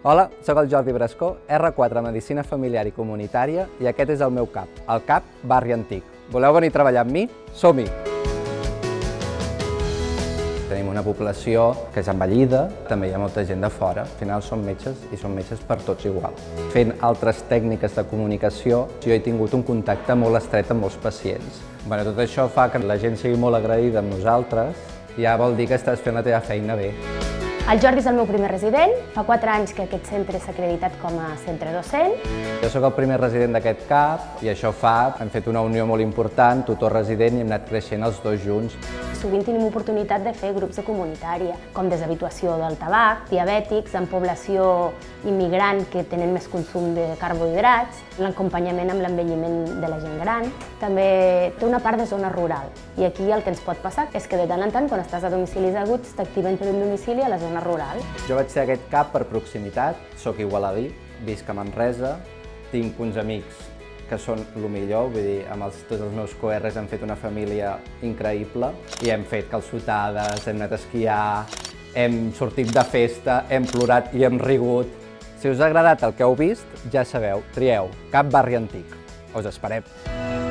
Hola, sóc el Jordi Brascó, R4 Medicina Familiar i Comunitària i aquest és el meu CAP, el CAP Barri Antic. Voleu venir a treballar amb mi? Som-hi! Tenim una població que és envellida, també hi ha molta gent de fora. Al final som metges i som metges per tots igual. Fent altres tècniques de comunicació, jo he tingut un contacte molt estret amb molts pacients. Tot això fa que la gent sigui molt agraïda amb nosaltres, ja vol dir que estàs fent la teva feina bé. El Jordi és el meu primer resident, fa 4 anys que aquest centre s'ha acreditat com a centre docent. Jo sóc el primer resident d'aquest CAP i això fa, hem fet una unió molt important, tutor-resident, i hem anat creixent els dos junts. Sovint tenim oportunitat de fer grups de comunitària, com deshabituació del tabac, diabètics, en població immigrant que tenen més consum de carbohidrats, l'acompanyament amb l'envelliment de la gent gran. També té una part de zona rural i aquí el que ens pot passar és que de tant en tant, quan estàs a domicilis aguts, t'activen per un domicili a la zona rural. Jo vaig ser aquest CAP per proximitat, sóc igualadí, visc a Manresa, tinc uns amics que són el millor, vull dir, amb tots els meus coerres hem fet una família increïble i hem fet calçotades, hem anat a esquiar, hem sortit de festa, hem plorat i hem rigut. Si us ha agradat el que heu vist, ja sabeu, trieu CAP Barri Antic. Us esperem!